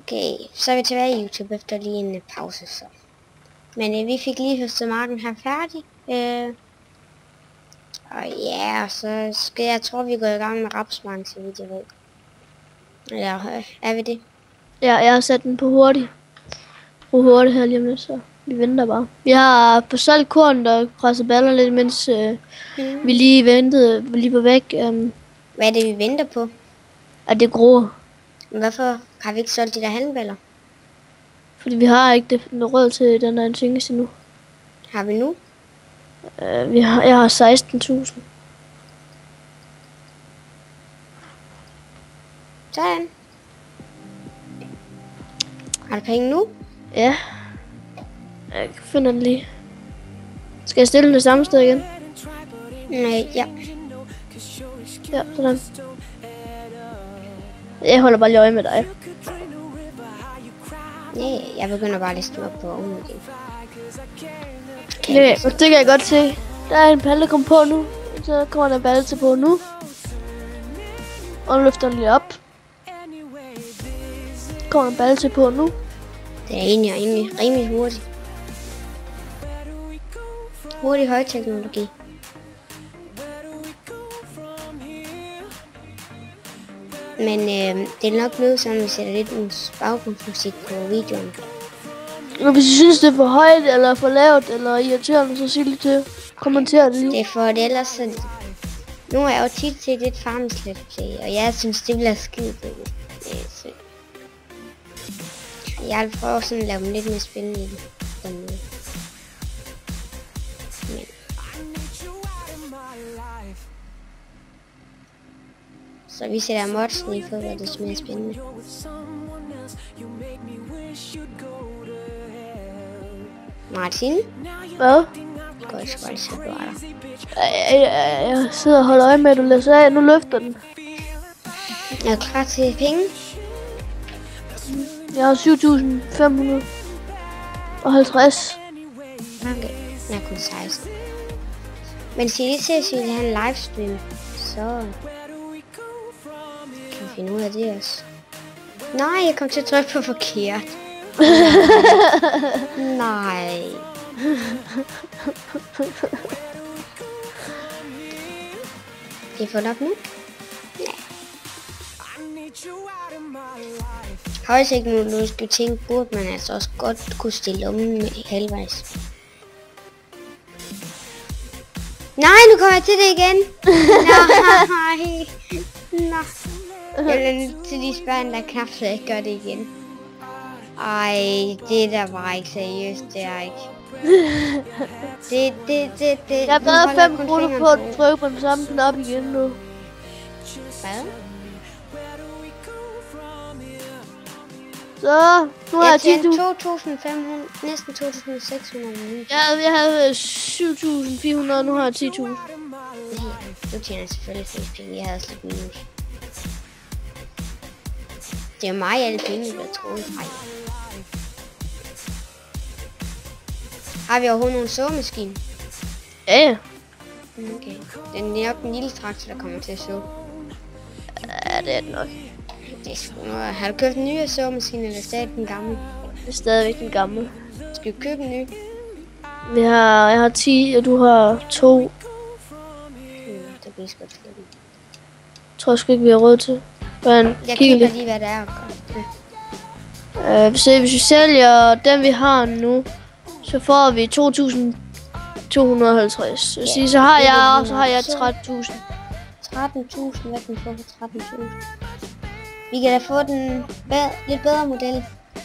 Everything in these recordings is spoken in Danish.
Okay, så er vi tilbage i YouTube efter lige en pause så. Men vi fik lige høstet marken her færdig. Og ja, så skal jeg tror vi går i gang med rapsmarken, så vidt jeg ved. Eller er vi det? Ja, jeg har sat den på hurtigt. På hurtigt her lige om lidt, så vi venter bare. Vi har på solgt korn og presset baller lidt, mens vi lige ventede, vi lige var væk. Hvad er det, vi venter på? At det gror. Hvorfor har vi ikke solgt de der handballer? Fordi vi har ikke noget råd til den der tingest endnu. Har vi nu? Jeg har 16.000. Sådan. Har du penge nu? Ja. Jeg finder den lige. Skal jeg stille den det samme sted igen? Nej, ja. Ja, sådan. Jeg holder bare lige øje med dig. Nej, jeg begynder bare at liste op på ovnen igen. Okay, det kan jeg godt se. Der er en palle, der kommer på nu. Så kommer der en balle til på nu. Og nu løfter den lige op. Kommer en balle til på nu. Det er egentlig rimelig hurtigt. Hurtig højteknologi. Men det er nok blevet sådan, at vi sætter lidt baggrundsmusik på videoen. Og hvis I synes, det er for højt, eller for lavt, eller irriterende, så sig lige til. Kommenter det lige. Det er for det ellers så... Nu har jeg jo tit set lidt Farmers Let's Play, og jeg synes, det bliver skide det. Jeg vil prøve sådan at lave dem lidt mere spændende i den måde. Så vi sætter modsen i for, at det er mere spændende. Martin? Hvad? Går jeg sgu altså, du er der. Jeg sidder og holder øje med, at du læser af. Nu løfter den. Jeg er klar til penge. Jeg har 7.550. Okay, jeg er kun 16. Men sig lige til at sige, at han en livestream, så kan vi finde ud af det også. Nej, jeg kom til at trykke på forkert. Nej. Kan I få det op nu? Ja. Højteknologiske ting burde man altså også godt kunne stille om halvvejs. Nej, nu kommer jeg til det igen. Nej. Nå. Jeg bliver nødt til lige spørge, der knap, så jeg gør det igen. Ej, det der var ikke seriøst, det er ikke. Det. Jeg har været 5 minutter på at trykke på den samme knap igen nu. Hvad? Så, nu har jeg 10.000. 2.500, næsten 2.600 minutter. Jeg havde 7.400, nu har jeg 10.000. Du tjener selvfølgelig flere penge, jeg havde slet minus. Det er mig alle penge, jeg troede. Har vi overhovedet nogen såmaskine? Ja. Okay. Det er nok den lille traktor, der kommer til at så. Ja, det er det nok. Har du købt en ny såmaskine, eller stadig den gamle? Det er stadigvæk den gamle. Skal vi købe en ny? Jeg har 10, og du har 2. Det bliver sgu ikke. Tror jeg sgu ikke, vi har råd til. Jeg kigger lige, hvad det er. Hvis vi sælger den, vi har nu, så får vi 2.250. Yeah. Så har jeg 13.000. 13.000, hvad kan vi få for 13.000? Vi kan da få den lidt bedre model.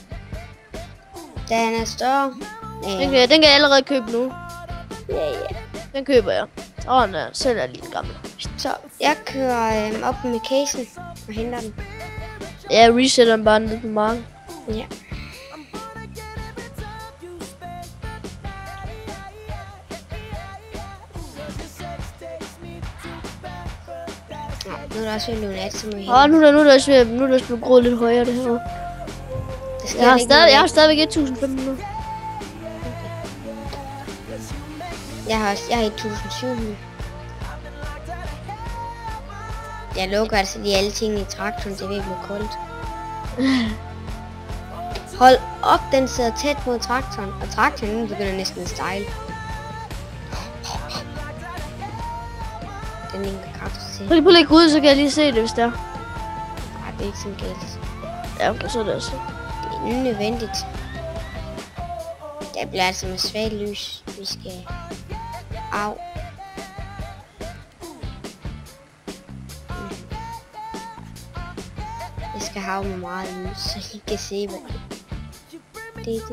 Den er større. Den kan jeg allerede købe nu. Ja. Den køber jeg. Og den selv er lidt gammel. Så jeg kører op med casen og henter den. Jeg resetter den bare ned på marken. Ja. Nu er der også løbet nat, så må vi hente. Nu er der også blevet groet lidt højere det her. Jeg har stadigvæk 1.500. Jeg har 1.700. Jeg lukker altså lige alle tingene i traktoren, det vil blive koldt. Hold op, den sidder tæt mod traktoren, og traktoren den begynder næsten at stejle. Den linker kraftigt til. Prøv lige at lægge ud, så kan jeg lige se det, hvis det er. Nej, det er ikke sådan galt. Ja, okay, så er det også. Det er nødvendigt. Det bliver altså med svagt lys, vi skal... Au. Jeg skal have med meget lys, så I kan se, hvad det.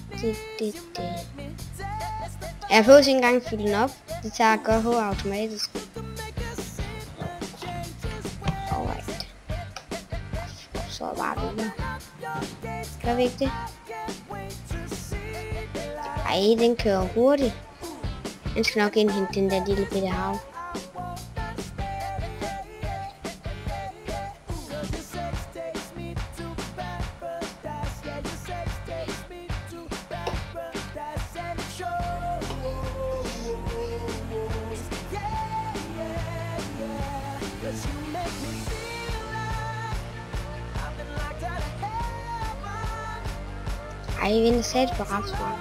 Jeg får også ikke engang fylde den op. Det tager at gøre her automatisk. Alright. Så bare videre. Gør vi ikke det? Ej, den kører hurtigt. Den skal nok indhente den der lille bitte hav. Ej, vi venter sat på rapsmark.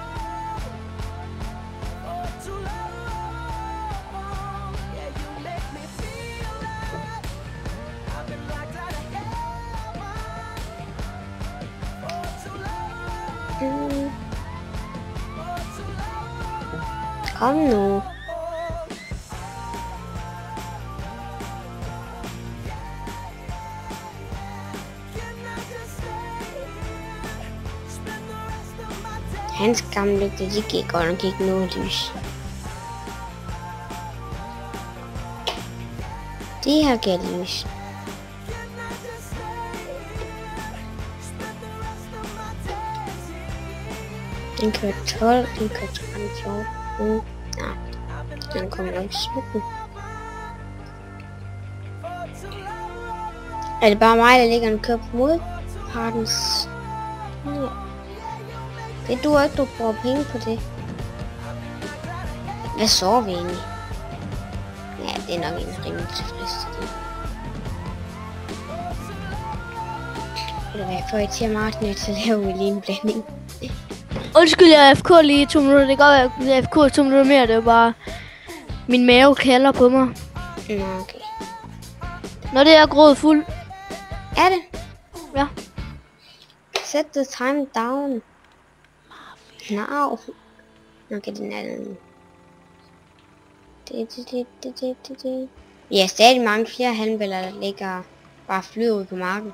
Kom nu. Hans gamle lygte, de gik godt nok ikke noget lys. De har givet lys. Den kører 12, den kører 13, 14. Nej, den kommer nok i slutten. Er det bare mig, der ligger og kører på modpartens? Ja. Det duer ikke, du bruger penge på det. Hvad så vi egentlig? Ja, det er nok en rimelig tilfreds til det. Eller hvad, for I til Martin til at lave lige en blanding. Undskyld, jeg er FK lige 2 minutter. Det kan godt være, at jeg er FK 2 minutter mere. Det er bare... Min mave kalder på mig. Nå, okay. Når det er grået fuld. Er det? Ja. Set the time down. Now. Okay, den er den. Det. Vi har stadig mange flere handbæller, der ligger bare flyder ud på marken.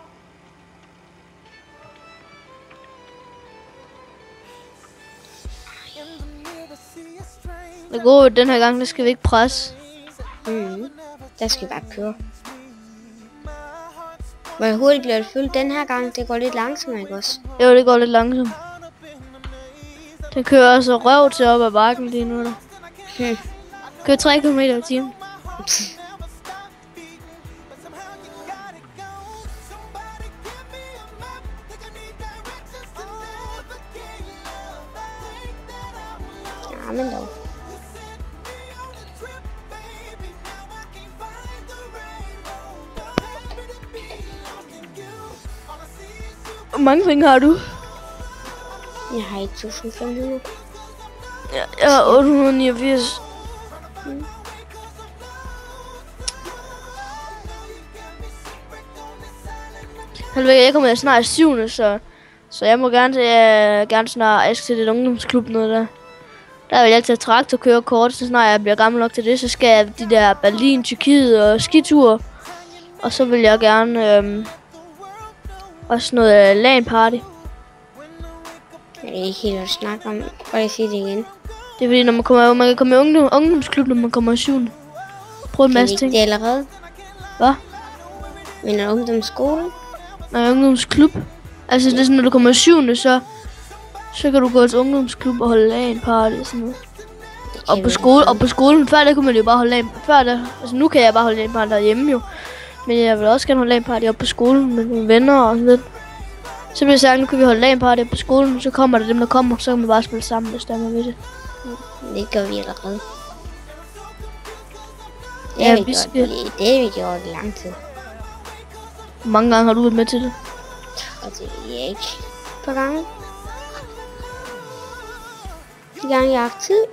Det gode den her gang, det skal vi ikke presse. Der skal vi bare køre. Hvor hurtigt bliver det fyldt den her gang? Det går lidt langsomt, ikke også? Jo, det går lidt langsomt. Den kører altså røv til op ad bakken lige nu der. Kører 3 km i timen. Ja, men dog. Hvor mange penge har du? Jeg har 1500. Ja, jeg har 889. Jeg kommer snart i 7. Så jeg må gerne snart, jeg skal til et ungdomsklub noget der. Der vil jeg tage traktorkørekort, så snart jeg bliver gammel nok til det, så skal jeg de der Berlin, Tyrkiet og skiture. Og så vil jeg gerne også noget LAN-party. Jeg er ikke helt at snakke om. Prøv at sige det igen. Det er fordi, når man kan komme i ungdomsklub, når man kommer i 7. Prøv en masse ting. Det allerede? Hvad? Men er ungdomsskole? Nej, ungdomsklub. Altså det er sådan, når du kommer i 7. så kan du gå til ungdomsklub og holde LAN-party og sådan noget. Og på skolen, før der kunne man jo bare holde LAN-party. Altså nu kan jeg bare holde LAN-party derhjemme jo. Men jeg vil også gerne holde LAN-party op på skolen med nogle venner og sådan lidt. Så bliver jeg sagt, nu kan vi holde LAN-party på skolen, så kommer der dem, der kommer, så kan man bare spille sammen, hvis der er man ved det. Det gør vi allerede. Det Ja, har vi gjort i lang tid. Hvor mange gange har du været med til det? Og det ved jeg ikke. par gange. De gange jeg har haft tid.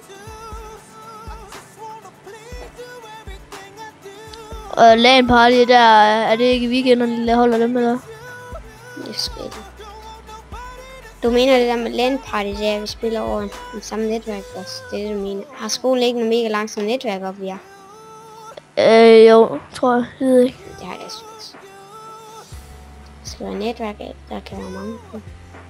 Og LAN party der, er det ikke i weekenderne, de holder dem eller? Det er sgu ikke. Du mener det der med LAN party, det er, at vi spiller over den samme netværk også. Det er det, du mener. Har skolen ikke noget mega langsomt netværk op, vi har? Jo, tror jeg. Det ved jeg ikke. Det har jeg også. Det skal være netværk, der kan være mange på.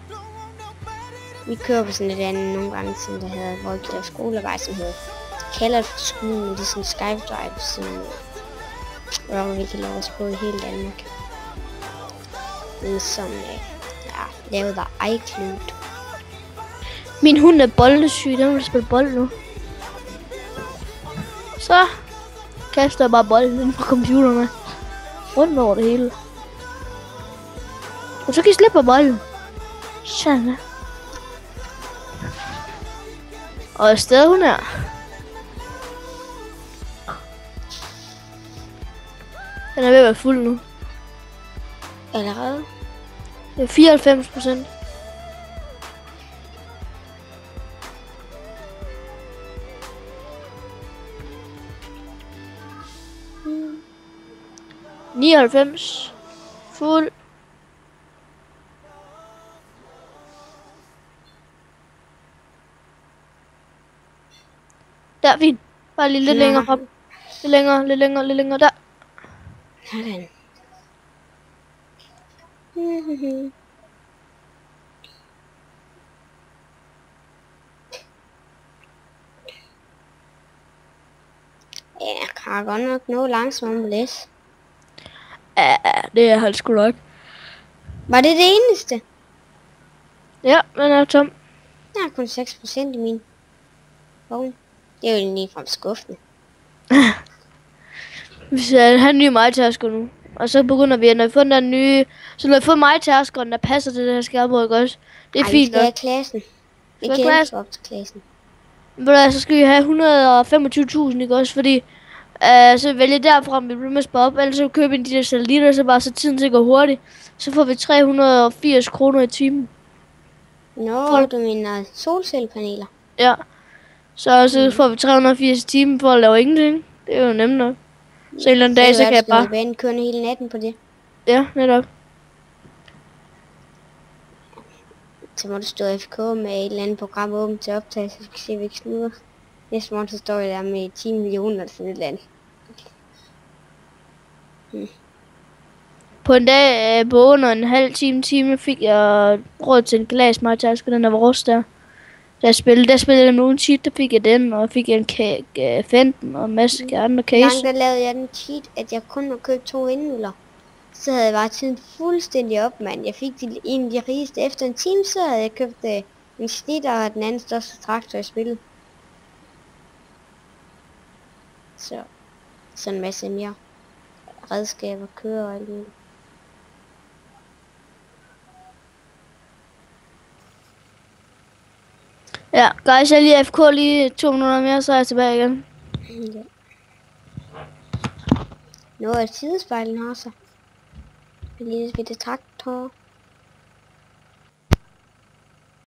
Vi kører på sådan et andet nogle gange, som der hedder, hvor vi laver skolevej, som hedder kalder det for skolen, det er sådan Skype Drive, hvor vi kan lave os på i hele Danmark. Som lavet af iCloud. Min hund er boldesyg, den vil spille bold nu. Så kaster jeg bare bolden ind på computeren. Rundt over det hele. Og så kan I slippe bolden. Sådan. Og afsted hun er. Den er ved at være fuld nu. Allerede? Det er 94%. Mm. 99. Fuld. Der, fint. Bare lige lidt længere frem. Lidt længere, der. Sådan. Ja, jeg kan godt nok nå langsomt at læse. Ja, det er sgu nok. Var det det eneste? Ja, den er tom. Jeg har kun 6% i min vogn. Det er jo lige fra skuffende. Vi skal have en ny MyTasker nu. Og så begynder vi, når vi får den nye... Så når vi får MyTaskeren, der passer til det her skærmbrug også. Det er fint. Vi skal have klassen. Vi kan ikke op til klassen. Men så skal vi have 125.000, ikke også? Fordi så vælger derfra, vi bliver med at spare op. Ellers så køber vi de der satellitter, så bare så tiden til at gå hurtigt. Så får vi 380 kroner i timen. Nå, du mener solcellepaneler? Ja. Så får vi 380 timer for at lave ingenting. Det er jo nemt nok. Så en eller anden dag, så kan jeg bare... Så køre hele natten på det. Ja, netop. Så må du stå FK med et eller andet program åbent til optagelse, så vi kan se, at vi ikke snuder. Næste morgen, så står jeg der med 10 millioner eller sådan et eller andet. På en dag på under en halv time fik jeg råd til en glas MyTasker, den der var rust der. Der spillede jeg med uden cheat, der fik jeg den, og fik jeg en Fenton og en masse andre case. Der lavede jeg den cheat, at jeg kun må købe 2 vindmøller. Så havde jeg bare tiden fuldstændig op, mand. Jeg fik en af de rigeste. Efter en time, så havde jeg købt en snitter og den anden største traktor i spillet. Så en masse mere redskaber, kører og alt muligt. Ja, guys, jeg lige FK lige 2 minutter mere, så er jeg tilbage igen. Ja. Nu er sidespejlen her så. En lille bitte traktor.